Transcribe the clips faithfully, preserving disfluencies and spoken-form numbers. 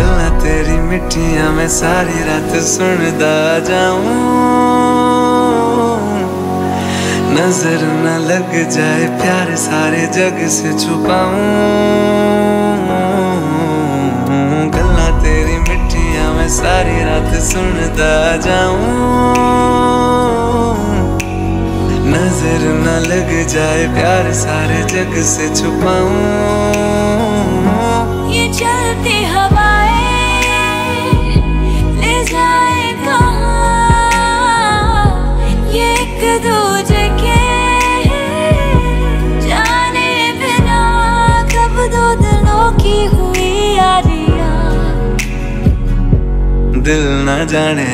गल्लां तेरी मिठियां मैं सारी रात सुनदा जाऊं, नजर न लग जाए प्यार सारे जग से छुपाऊं। गल्लां तेरी मिठियां मैं सारी रात सुनदा जाऊं, नजर न लग जाए प्यार सारे जग से छुपाऊं। ये चलती हवाएं ले जाए कहाँ, ये एक दूजे के जाने बिना कब दो दिलों की हुई यारियां। दिल न जाने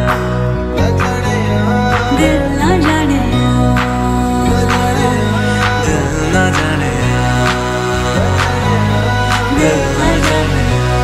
दिल न जाने दिल न जाने दिल न जाने।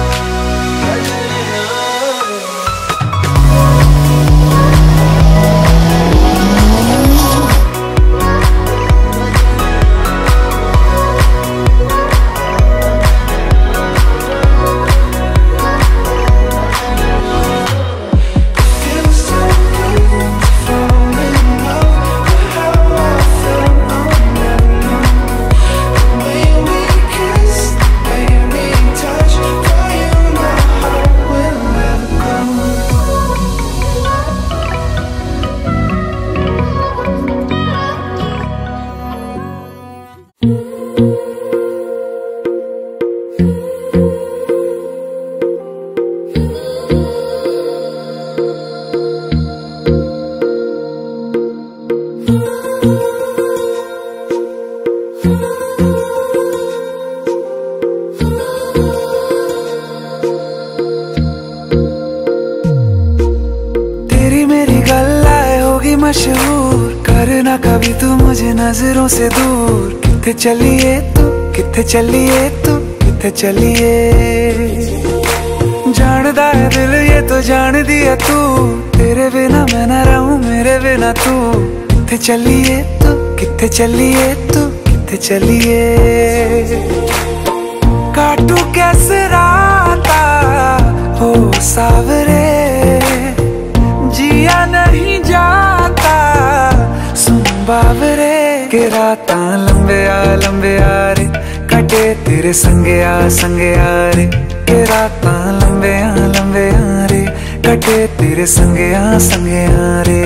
मशहूर करना कभी तू मुझे नजरों से दूर। किथे चलिए तू किथे चलिए तू किथे चलिए, जानदा है दिल ये तो जान दिया तू, तेरे बिना मैं ना रहूं मेरे बिना तू। किथे चलिए तू किथे चलिए तू किथे चलिए, काटू कैसे राता हो सावरे, जिया नहीं जाता सुन बावरे। के रातां लंबे आ लंबे आ रे, कटे तेरे संगे आ संगे आ रे। के रातां लंबे आ लंबे आ रे, कटे तेरे संगे आ संगे आ रे।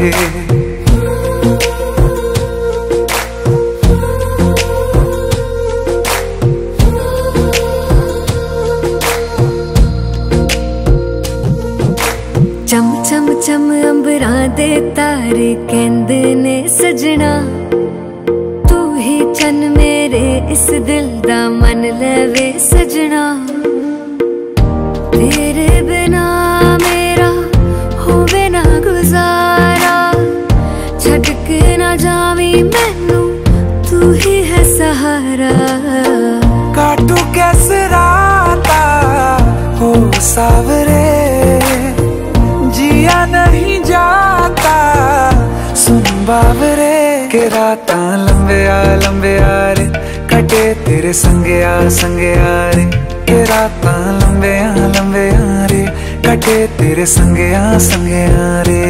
चम चम चम अंबरां दे तारे कहंदे ने सजना, तू ही चन मेरे इस दिल दा मन लवे सजना। तेरे बिना मेरा होवे ना गुजारा, छड़ के ना जावी मैनू तू ही है सहारा। काटू कैसे राता हो सावरे, जिया नहीं जाता सुन बावरे। के रातां लंबे आ लंबे आ रे, कटे तेरे संगे आ संगे आ रे। के रातां लंबे आ लंबे आ रे, कटे तेरे संगे आ संगे आ रे।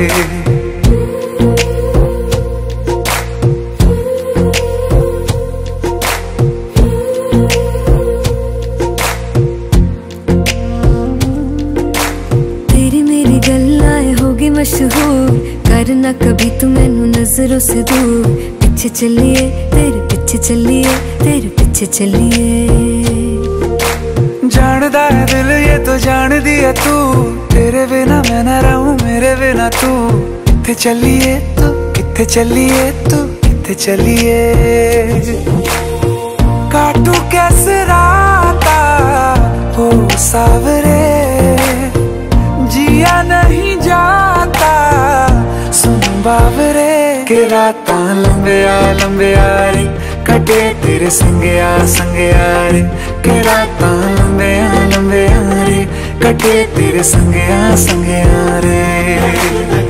मशहूर करना कभी तू मैनू नजरों से दूर। पीछे चलिए तेरे पीछे चलिए तेरे पीछे चलिए, जानदा है दिल ये तो जान दिया तू, तेरे बिना मैं ना रहूं मेरे बिना तू। किथे चलिए तू किथे चलिए तू किथे चलिए, काटू कैसे राता हो सावरे, जिया नहीं जाता सुन बावरे। के रातां लंबे आ लंबे आ रे, कटे तेरे संगे आ संगे आ रे। के रातां लंबे आ लंबे आ रे, कटे तेरे संगे आ संगे आ रे।